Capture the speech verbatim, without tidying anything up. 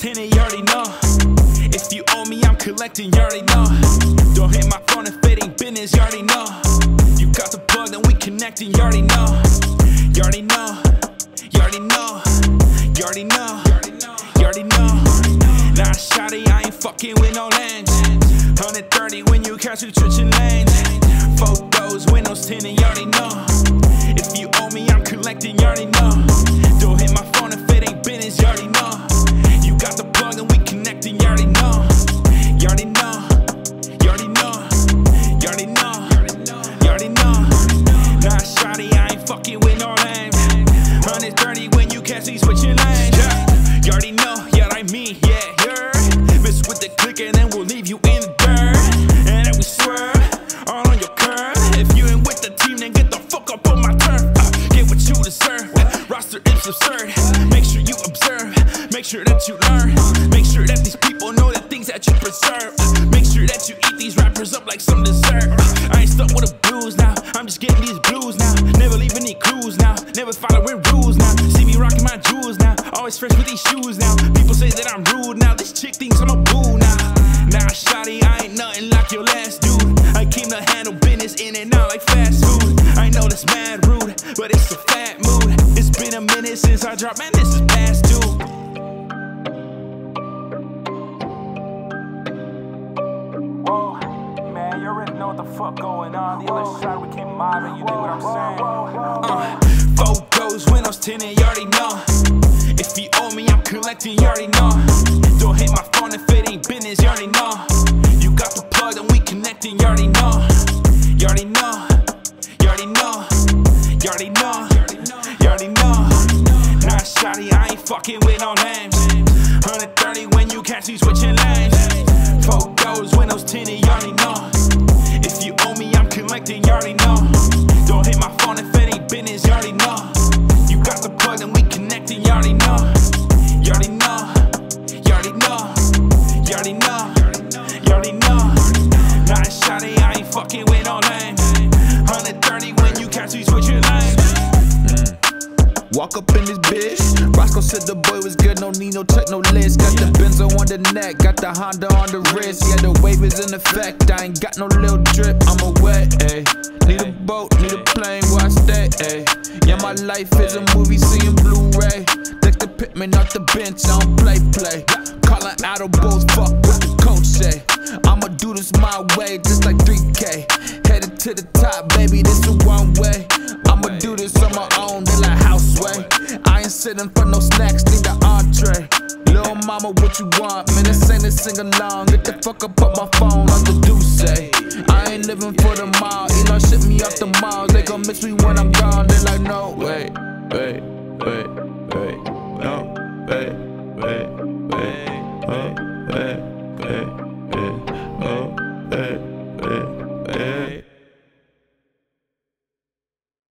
tinted, you already know. If you owe me, I'm collecting, you already know. Don't hit my phone if it ain't business, you already know. You got the plug, then we connecting, you already know. You already know, you already know, you already know, you already know. Nah, shawty, I ain't fucking with no lanes. one thirty when you catch me switching lanes. Photos, windows tinted, you already know. If you owe me, I'm collecting, you already know. Don't hit my phone if it ain't business, you already know. You got the plug, then we connecting, you already know. You already know, you already know, you already know, you already know. Nah, shawty, I ain't fucking with no lanes. one thirty when you catch me switching lanes. Yeah, you already know, yeah, like me, yeah, yeah. Miss with the click and then we'll leave you in the dirt. And then we swerve all on your curve. If you ain't with the team, then get the fuck up on my turf. Uh, get what you deserve. Roster is absurd. Make sure you observe. Make sure that you learn. Make sure that these people know the things that you preserve. Make sure that you eat these rappers up like some dessert. I ain't stuck with the blues now. I'm just getting these blues now. Never leave any clues now. Never following rules now. See me rocking my jewels now. Always fresh with these shoes now. People say that I'm rude now. This chick thinks I'm a boo now. Nah, shawty, I ain't nothing like your last dude. I came to handle business in and out like fast food. I know that's mad rude, but it's a fat mood. It's been a minute since I dropped, man, this is past due. Whoa, man, you already know what the fuck going on. The other side, we came mobbing, you dig what I'm saying? Uh, photos, windows tinted, you already know. If you owe me, I'm collecting, you already know. Don't hit my phone if it ain't business, you already know. You got the plug, then we connecting, you already know. You already know, you already know, you already know, you already know. Nah, shawty, I ain't fucking with no names. one thirty when you catch me switching lanes. Photos, windows tinted, you already know. If you owe me, I'm collecting, you already know. Don't hit my phone if it ain't business, you already know. You got the plug, then we connecting, you already know. You already know, you already know, you already know, you already know. Nah, shawty, I ain't fucking with no lanes. one thirty when you catch me switching lanes. Mm. Walk up in this bitch. Roscoe said the boy was good, no need no check, no list. Got the Benzo on the neck, got the Honda on the wrist. Yeah, the wave is in effect, I ain't got no little drip. I'm a wet, ayy. Need a boat, need a plane where I stay, ayy. Yeah, my life is a movie, seeing Blu-ray. Dexter Pittman off the bench, I don't play, play. Calling audibles, fuck what the coach say. I'ma do this my way, just like three K. Headed to the top, baby, this is one way. I'ma do this on my own, they like houseway. I ain't sitting for no snacks, need the entree. Lil' mama, what you want? Man, this ain't a sing-along. Get the fuck up, put my phone on the Duce. I ain't living for the mall, Elon ship me off the malls. They gon' miss me when I'm gone, they like, no, wait, wait, wait, wait, no, wait, wait.